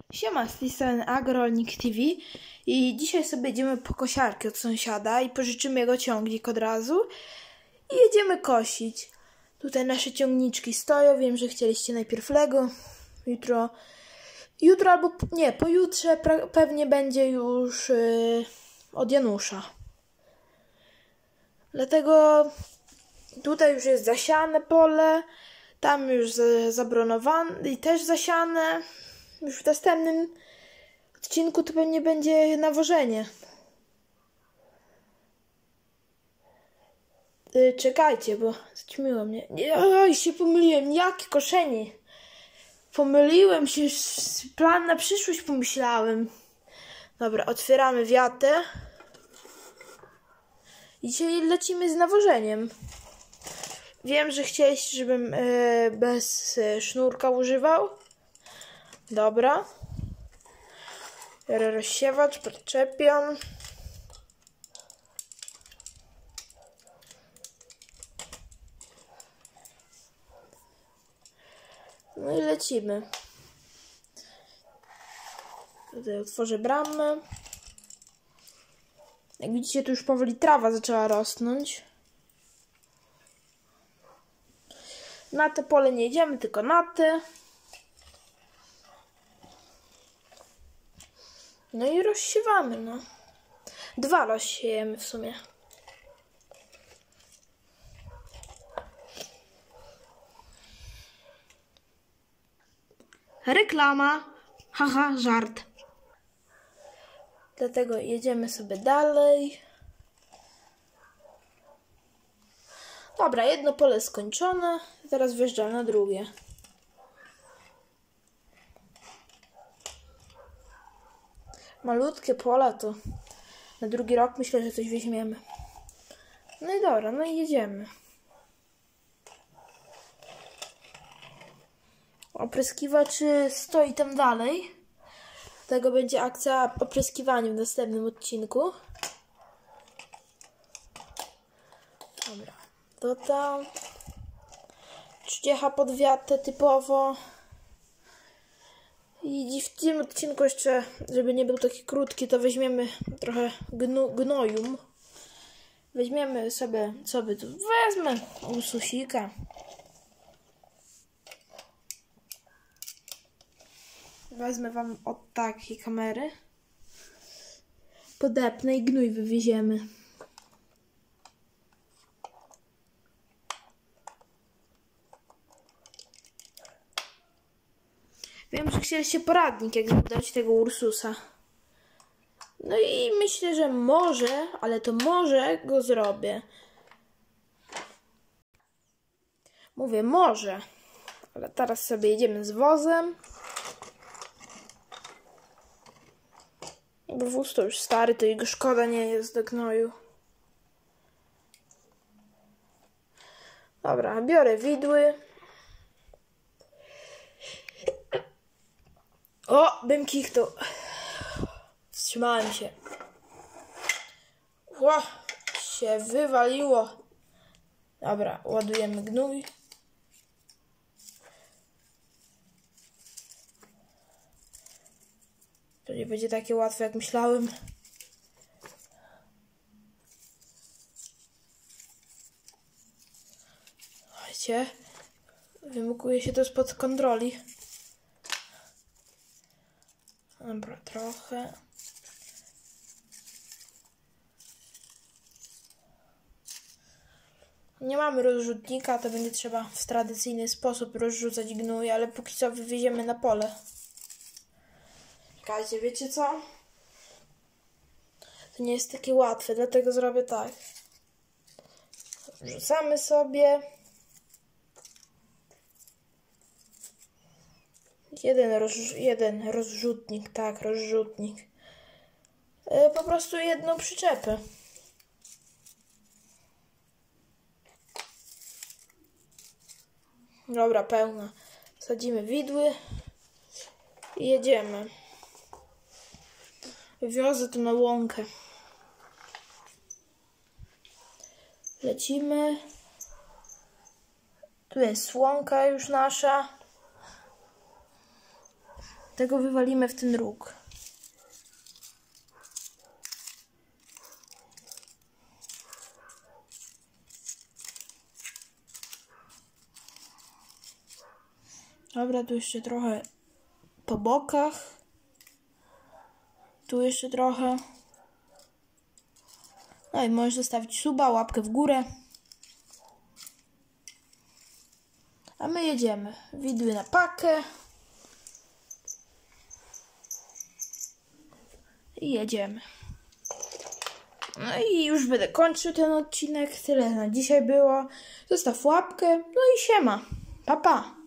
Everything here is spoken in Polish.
Siema, z tej strony AgroRolnik TV i dzisiaj sobie jedziemy po kosiarkę od sąsiada i pożyczymy jego ciągnik od razu i jedziemy kosić. Tutaj nasze ciągniczki stoją, wiem, że chcieliście najpierw Lego, jutro albo nie, pojutrze pewnie będzie już od Janusza. Dlatego tutaj już jest zasiane pole, tam już zabronowane i też zasiane. Już w następnym odcinku to pewnie będzie nawożenie. Czekajcie, bo zaćmiło mnie. Oj, się pomyliłem. Jakie koszenie? Pomyliłem się. Plan na przyszłość pomyślałem. Dobra, otwieramy wiatę. I dzisiaj lecimy z nawożeniem. Wiem, że chcieliście, żebym bez sznurka używał. Dobra. Biorę rozsiewacz, podczepiam. No i lecimy. Tutaj otworzę bramę. Jak widzicie, tu już powoli trawa zaczęła rosnąć. Na te pole nie idziemy, tylko na te. No i rozsiewamy, no. 2 rozsiejemy w sumie. Reklama. Haha, żart. Dlatego jedziemy sobie dalej. Dobra, jedno pole skończone. Teraz wjeżdżam na drugie. Malutkie pola to na drugi rok myślę, że coś weźmiemy. No i dobra, no i jedziemy. Opryskiwacz stoi tam dalej. Tego będzie akcja opryskiwania w następnym odcinku. Dobra, to tam. 30 pod wiatę typowo. I w tym odcinku jeszcze, żeby nie był taki krótki, to weźmiemy trochę gnoju. Weźmiemy sobie, co by tu? Wezmę Ursusika. Wezmę wam od takiej kamery. Podepnę i gnój wywieziemy. Wiem, że chcieliście poradnik, jak zbudować tego Ursusa. No i myślę, że może, ale to może go zrobię. Mówię może, ale teraz sobie jedziemy z wozem. Bo wóz to już stary, to jego szkoda nie jest do gnoju. Dobra, biorę widły. O, bym kichnął. Wstrzymałem się. Ło, się wywaliło. Dobra, ładujemy gnój. To nie będzie takie łatwe, jak myślałem. Słuchajcie, wymukuje się to spod kontroli. Dobra, trochę. Nie mamy rozrzutnika, to będzie trzeba w tradycyjny sposób rozrzucać gnój, ale póki co wywieziemy na pole. Czekajcie, wiecie co? To nie jest takie łatwe, dlatego zrobię tak. Wrzucamy sobie. Jeden rozrzutnik, tak, rozrzutnik. Po prostu jedną przyczepę. Dobra, pełna. Sadzimy widły i jedziemy. Wiozę to na łąkę. Lecimy. Tu jest łąka już nasza. Tego wywalimy w ten róg. Dobra, tu jeszcze trochę po bokach. Tu jeszcze trochę. No i możesz zostawić suba, łapkę w górę. A my jedziemy. Widły na pakę. I jedziemy. No i już będę kończył ten odcinek. Tyle na dzisiaj było. Zostaw łapkę. No i siema. Pa, pa.